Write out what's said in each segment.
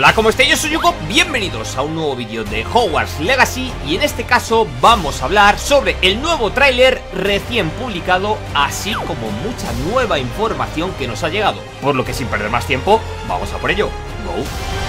Hola, ¿cómo estáis? Yo soy Yuko, bienvenidos a un nuevo vídeo de Hogwarts Legacy. Y en este caso vamos a hablar sobre el nuevo tráiler recién publicado, así como mucha nueva información que nos ha llegado. Por lo que sin perder más tiempo, vamos a por ello. Go.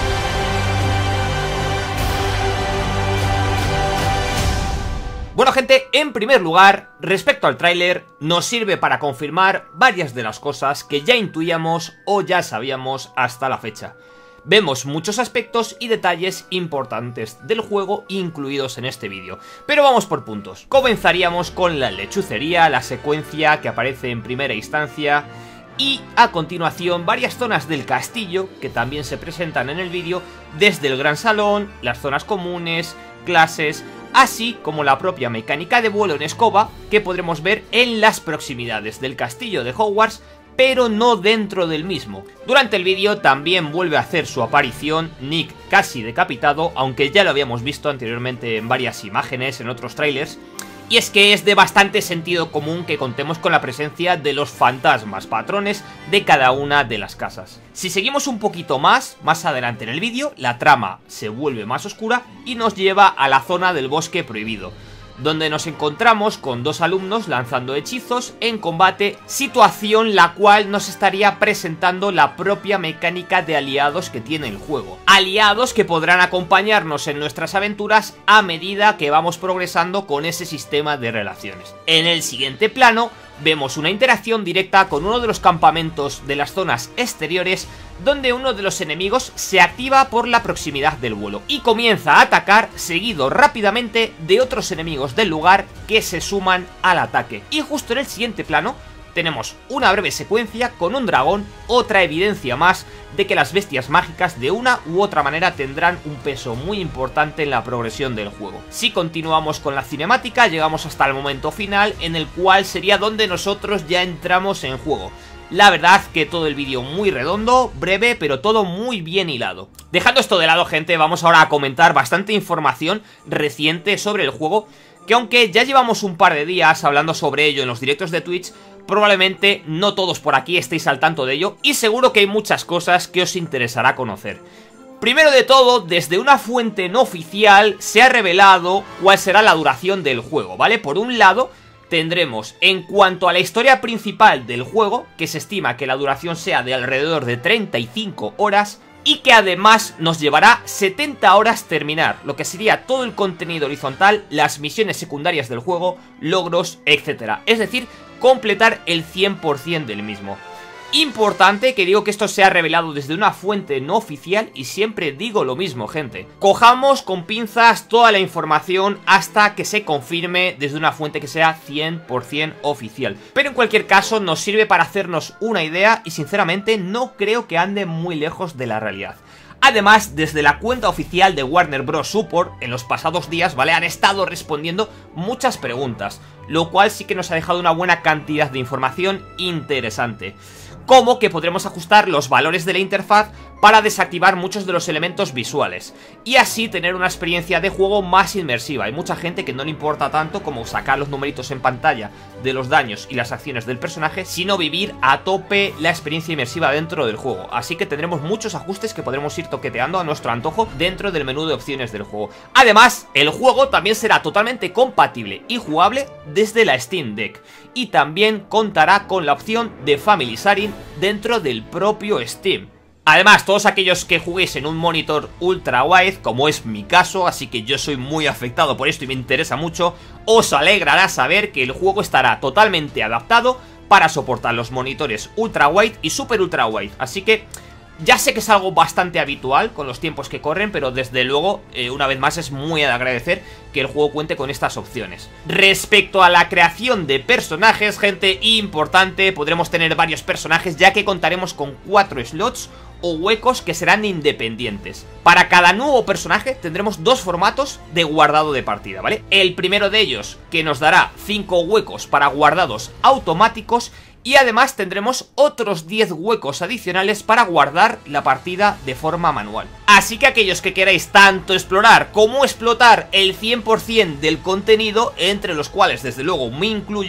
Bueno, gente, en primer lugar, respecto al tráiler, nos sirve para confirmar varias de las cosas que ya intuíamos o ya sabíamos hasta la fecha. Vemos muchos aspectos y detalles importantes del juego incluidos en este vídeo, pero vamos por puntos. Comenzaríamos con la lechucería, la secuencia que aparece en primera instancia, y a continuación varias zonas del castillo que también se presentan en el vídeo, desde el gran salón, las zonas comunes, clases, así como la propia mecánica de vuelo en escoba que podremos ver en las proximidades del castillo de Hogwarts, pero no dentro del mismo. Durante el vídeo también vuelve a hacer su aparición Nick casi decapitado, aunque ya lo habíamos visto anteriormente en varias imágenes, en otros trailers. Y es que es de bastante sentido común que contemos con la presencia de los fantasmas patrones de cada una de las casas. Si seguimos un poquito más adelante en el vídeo, la trama se vuelve más oscura y nos lleva a la zona del bosque prohibido, donde nos encontramos con dos alumnos lanzando hechizos en combate, situación la cual nos estaría presentando la propia mecánica de aliados que tiene el juego. Aliados que podrán acompañarnos en nuestras aventuras a medida que vamos progresando con ese sistema de relaciones. En el siguiente plano vemos una interacción directa con uno de los campamentos de las zonas exteriores, donde uno de los enemigos se activa por la proximidad del vuelo y comienza a atacar, seguido rápidamente de otros enemigos del lugar que se suman al ataque. Y justo en el siguiente plano tenemos una breve secuencia con un dragón, otra evidencia más de que las bestias mágicas de una u otra manera tendrán un peso muy importante en la progresión del juego. Si continuamos con la cinemática, llegamos hasta el momento final, en el cual sería donde nosotros ya entramos en juego. La verdad que todo el vídeo muy redondo, breve, pero todo muy bien hilado. Dejando esto de lado, gente, vamos ahora a comentar bastante información reciente sobre el juego, que aunque ya llevamos un par de días hablando sobre ello en los directos de Twitch, probablemente no todos por aquí estéis al tanto de ello, y seguro que hay muchas cosas que os interesará conocer. Primero de todo, desde una fuente no oficial se ha revelado cuál será la duración del juego, ¿vale? Por un lado, tendremos, en cuanto a la historia principal del juego, que se estima que la duración sea de alrededor de 35 horas, y que además nos llevará 70 horas terminar, lo que sería todo el contenido horizontal, las misiones secundarias del juego, logros, etc. Es decir, completar el 100% del mismo. Importante que digo que esto se ha revelado desde una fuente no oficial, y siempre digo lo mismo, gente. Cojamos con pinzas toda la información hasta que se confirme desde una fuente que sea 100% oficial. Pero en cualquier caso nos sirve para hacernos una idea, y sinceramente no creo que ande muy lejos de la realidad. Además, desde la cuenta oficial de Warner Bros. Support, en los pasados días, ¿vale?, han estado respondiendo muchas preguntas, lo cual sí que nos ha dejado una buena cantidad de información interesante. Como que podremos ajustar los valores de la interfaz para desactivar muchos de los elementos visuales y así tener una experiencia de juego más inmersiva. Hay mucha gente que no le importa tanto como sacar los numeritos en pantalla de los daños y las acciones del personaje, sino vivir a tope la experiencia inmersiva dentro del juego. Así que tendremos muchos ajustes que podremos ir toqueteando a nuestro antojo dentro del menú de opciones del juego. Además, el juego también será totalmente compatible y jugable desde la Steam Deck, y también contará con la opción de Family Sharing dentro del propio Steam. Además, todos aquellos que juguéis en un monitor ultra wide, como es mi caso, así que yo soy muy afectado por esto y me interesa mucho, os alegrará saber que el juego estará totalmente adaptado para soportar los monitores ultra wide y super ultra wide. Así que ya sé que es algo bastante habitual con los tiempos que corren, pero desde luego, una vez más, es muy de agradecer que el juego cuente con estas opciones. Respecto a la creación de personajes, gente, importante, podremos tener varios personajes, ya que contaremos con 4 slots o huecos que serán independientes. Para cada nuevo personaje tendremos 2 formatos de guardado de partida, ¿vale? El primero de ellos, que nos dará 5 huecos para guardados automáticos, y además tendremos otros 10 huecos adicionales para guardar la partida de forma manual. Así que aquellos que queráis tanto explorar como explotar el 100% del contenido, entre los cuales desde luego me incluyo,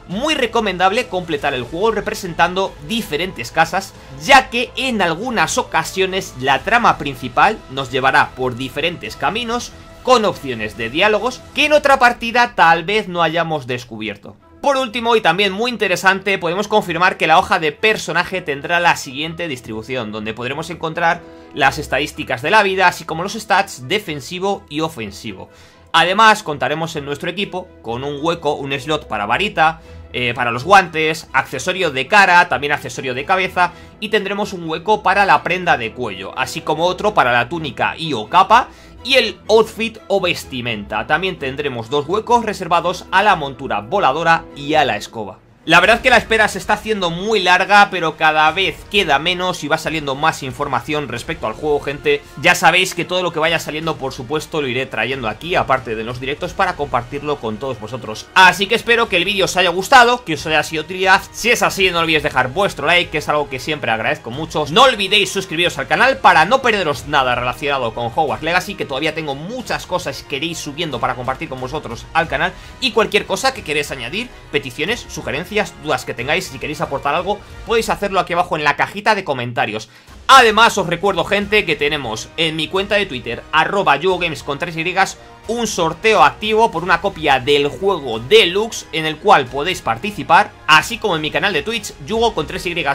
muy recomendable completar el juego representando diferentes casas, ya que en algunas ocasiones la trama principal nos llevará por diferentes caminos con opciones de diálogos que en otra partida tal vez no hayamos descubierto. Por último, y también muy interesante, podemos confirmar que la hoja de personaje tendrá la siguiente distribución, donde podremos encontrar las estadísticas de la vida, así como los stats defensivo y ofensivo. Además, contaremos en nuestro equipo con un hueco, un slot para varita, para los guantes, accesorio de cara, también accesorio de cabeza, y tendremos un hueco para la prenda de cuello, así como otro para la túnica y o capa, y el outfit o vestimenta. También tendremos 2 huecos reservados a la montura voladora y a la escoba. La verdad es que la espera se está haciendo muy larga, pero cada vez queda menos y va saliendo más información respecto al juego, gente. Ya sabéis que todo lo que vaya saliendo, por supuesto, lo iré trayendo aquí, aparte de los directos, para compartirlo con todos vosotros. Así que espero que el vídeo os haya gustado, que os haya sido de utilidad. Si es así, no olvidéis dejar vuestro like, que es algo que siempre agradezco mucho. No olvidéis suscribiros al canal para no perderos nada relacionado con Hogwarts Legacy, que todavía tengo muchas cosas que iréis subiendo para compartir con vosotros al canal. Y cualquier cosa que queréis añadir, peticiones, sugerencias, dudas que tengáis, si queréis aportar algo, podéis hacerlo aquí abajo en la cajita de comentarios. Además, os recuerdo, gente, que tenemos en mi cuenta de Twitter, @yugogames con 3Y, un sorteo activo por una copia del juego Deluxe en el cual podéis participar, así como en mi canal de Twitch, Yugo con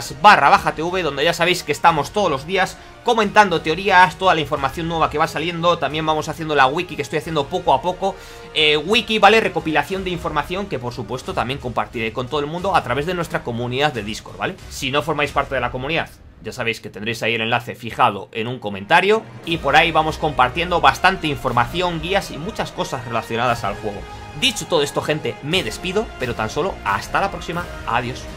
3Y_TV, donde ya sabéis que estamos todos los días comentando teorías, toda la información nueva que va saliendo. También vamos haciendo la wiki que estoy haciendo poco a poco, wiki, ¿vale? Recopilación de información que por supuesto también compartiré con todo el mundo a través de nuestra comunidad de Discord, ¿vale? Si no formáis parte de la comunidad, ya sabéis que tendréis ahí el enlace fijado en un comentario, y por ahí vamos compartiendo bastante información, guías y muchas cosas relacionadas al juego. Dicho todo esto, gente, me despido, pero tan solo hasta la próxima. Adiós.